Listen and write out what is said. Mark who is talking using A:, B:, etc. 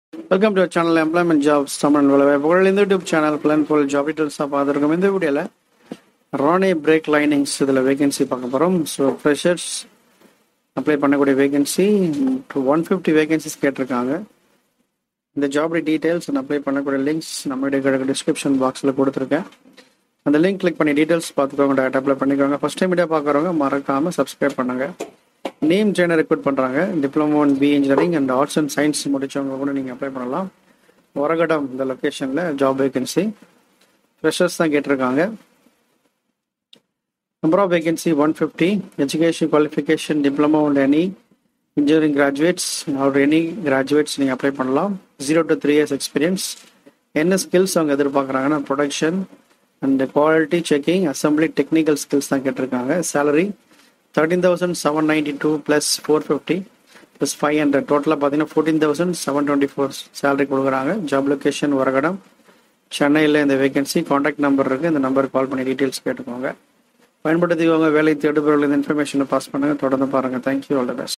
A: Welcome to channel employment jobs Tamil வேலைவாய்ப்புகள். இந்த YouTube channel பிளான் போல் ஜாப் டீட்டெயில்ஸாக பார்த்துருக்கோம். இந்த வீடியோவில் ரானே பிரேக் லைனிங்ஸ் இதில் வேகன்சி பார்க்க போகிறோம். ஸோ ஃப்ரெஷர்ஸ் அப்ளை பண்ணக்கூடிய வேகன்சி 150 வேகன்சிஸ் கேட்டிருக்காங்க. இந்த ஜாப் டீட்டெயில்ஸ் அண்ட் அப்ளை பண்ணக்கூடிய லிங்க்ஸ் நம்மளுடைய டிஸ்கிரிப்ஷன் பாக்ஸில் கொடுத்துருக்கேன். அந்த லிங்க் கிளிக் பண்ணி டீட்டெயில்ஸ் பார்த்துக்கோங்க, டேரக்ட் அப்ளை பண்ணிக்கோங்க. ஃபஸ்ட் டைம் வீடியோ பார்க்குறவங்க மறக்காமல் சப்ஸ்கிரைப் பண்ணுங்கள். நேம் ட்ரெயினர் ரெக்ரூட் பண்ணுறாங்க. Diploma in B engineering and arts and science முடித்தவங்க கூட நீங்கள் அப்ளை பண்ணலாம். வரகடம் இந்த லொக்கேஷனில் ஜாப் வேகன்சி ஃப்ரெஷர்ஸ் தான் கேட்டிருக்காங்க. Number of vacancy 150. Education qualification diploma and any engineering graduates or any graduates நீங்கள் அப்ளை பண்ணலாம். 0 to 3 years எக்ஸ்பீரியன்ஸ். என்ன ஸ்கில்ஸ் அவங்க எதிர்பார்க்குறாங்கன்னா production and quality checking, assembly, technical skills தான் கேட்டிருக்காங்க. சேலரி 13,792 + 450 + 500 டோட்டலாக பார்த்தீங்கன்னா 14,724 சேலரி கொடுக்குறாங்க. ஜாப் லொக்கேஷன் வரகடம், சென்னையில் இந்த வேகன்சி. காண்டாக்ட் நம்பர் இருக்குது, இந்த நம்பருக்கு கால் பண்ணி டீட்டெயில்ஸ் கேட்டுக்கோங்க. பயன்படுத்திக்கோங்க. வேலை தேடுபவர்கள் இந்த இன்ஃபர்மேஷனை பாஸ் பண்ணுங்கள். தொடர்ந்து பாருங்கள். Thank you, all the best.